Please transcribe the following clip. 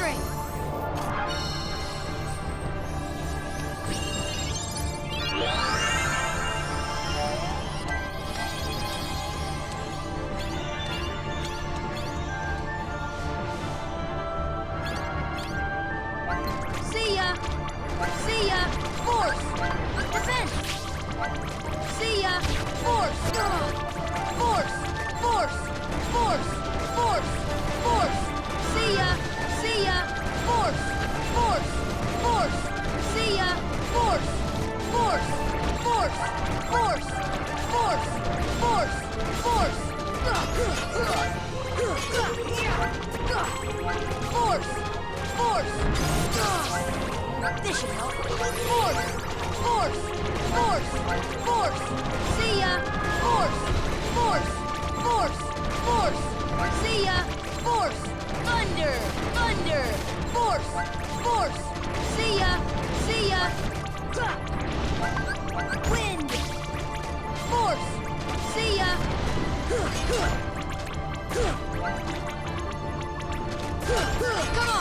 strength. See ya! See ya! Force! Defense! See ya! Force! Force! Force! Force! Force! Force! See ya! See ya! Force! Force! Force! See ya! Force! Force! Force! Force! Force! Force! Force! Force! Force! This should help. Force! Force! Force! Force! See ya! Force! Force! Force! Force! See ya! Force! Thunder! Thunder! Force! Force! See ya! See ya! Wind! Force! See ya! Come